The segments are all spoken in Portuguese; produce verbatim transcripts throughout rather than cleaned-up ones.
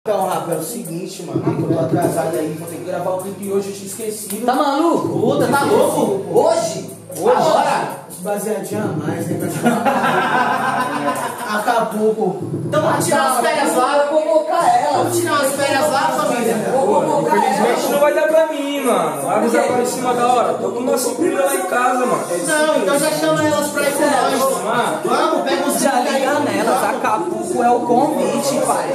Então, Rafa, é o seguinte, mano, que eu tô atrasado aí, vou ter que gravar o clipe hoje, eu tinha esquecido. Tá maluco? Puta, tá louco? Hoje? Hoje? Agora? Os baseadinhos a mais, né? Acabou. Então vamos tirar umas férias lá, eu vou convocar ela. Vamos tirar umas férias lá, família. Vou convocar ela. Infelizmente não vai dar pra mim, mano. Aves agora em cima da hora. Tô com uma sobrinha lá em casa, mano. Não, então já chama elas pra ir com nós. Mano, Vamos, pega os Já liga nelas, Acapulco é o convite, pai.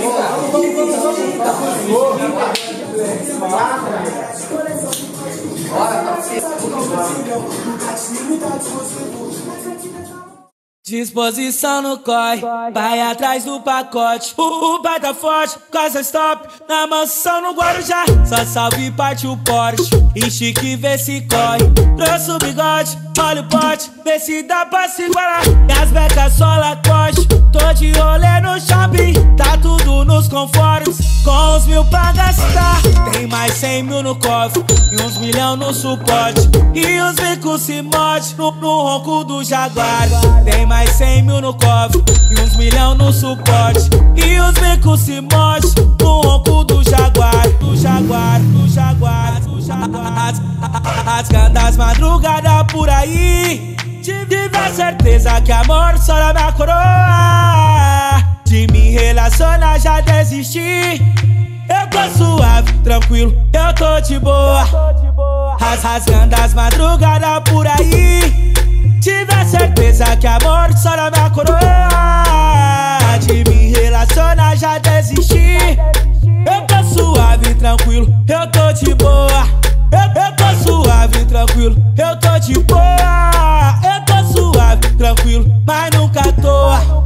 Disposição no corre, vai atrás do pacote. O, o pai tá forte, casa stop, na mansão no Guarujá. Só salve parte o Porsche, e chique vê se corre. Trouxe o bigode, olha o pote, vê se dá pra segurar. Minhas becas só Lacoste, tô de rolê no shopping. Tá tudo nos conformes, com os mil pra gastar. Tem mais cem mil no cofre, e uns milhão no suporte. E os bicos se morde no, no ronco do Jaguar. Tem mais mais cem mil no cofre e uns milhão no suporte. E os bicos se morde no ronco do Jaguar. Do Jaguar, do Jaguar, do Jaguar. Rasgando as madrugadas por aí. Tive a certeza que amor só na minha coroa. De me relacionar já desisti. Eu tô suave, tranquilo, eu tô de boa. Rasgando as madrugadas por aí. Tive a certeza que amor só na minha coroa. De me relacionar já desisti. Eu tô suave, tranquilo, eu tô de boa. Eu, eu tô suave, tranquilo, eu tô de boa. Eu tô suave, tranquilo, mas nunca à toa.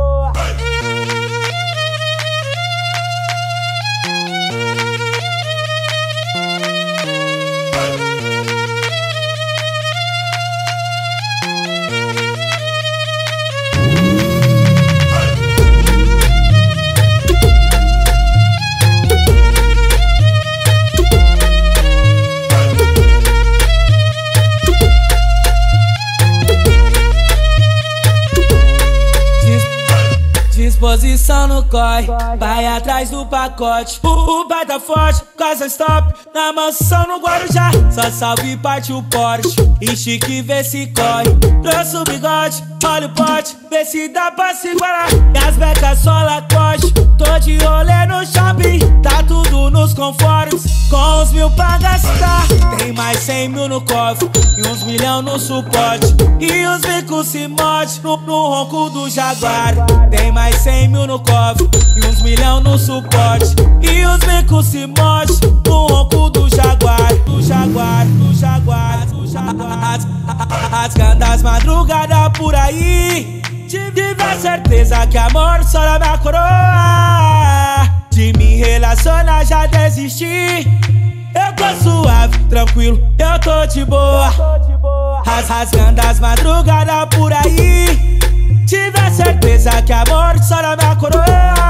Disposição no corre, vai atrás do pacote. O, o pai tá forte, casa stop, na mansão no Guarujá. Só salve parte o Porsche, e chique vê se corre. Trouxe o bigode, olha o pote, vê se dá pra segurar. Minhas becas só Lacoste, tô de rolê no shopping. Tá tudo nos conformes, com os mil pra gastar. Tem mais cem mil no cofre, e uns milhão no suporte. E os bicos se morde no, no ronco do Jaguar. Tem mais cem mil no cofre e uns milhão no suporte. E os bicos se morde no ronco do Jaguar. Do Jaguar, do Jaguar, do Jaguar. Rasgando as madrugadas por aí. Tive a certeza que amor só na minha coroa. De me relacionar já desisti. Eu tô suave, tranquilo, eu tô de boa. Rasgando as madrugadas por aí. Tive a certeza que amor só na minha coroa.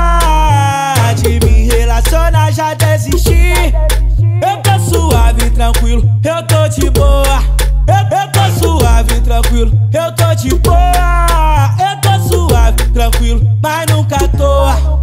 De me relacionar já desisti. Eu tô suave, tranquilo, eu tô de boa. Eu, eu tô suave, tranquilo, eu tô de boa. Eu tô suave, tranquilo, mas nunca à toa.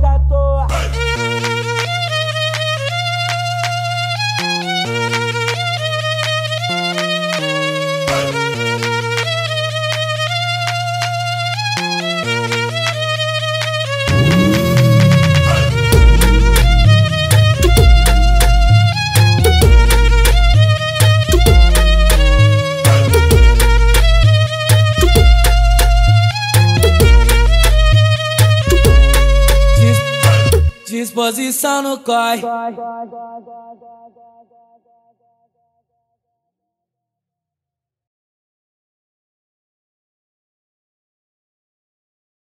Disposição no corre.